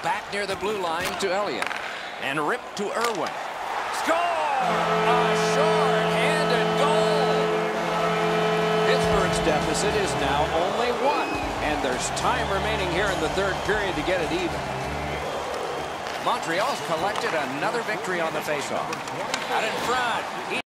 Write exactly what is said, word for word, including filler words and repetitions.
back near the blue line to Elliott. And ripped to Irwin. Score! A short-handed goal! Pittsburgh's deficit is now only one. And there's time remaining here in the third period to get it even. Montreal's collected another victory on the faceoff. Out in front.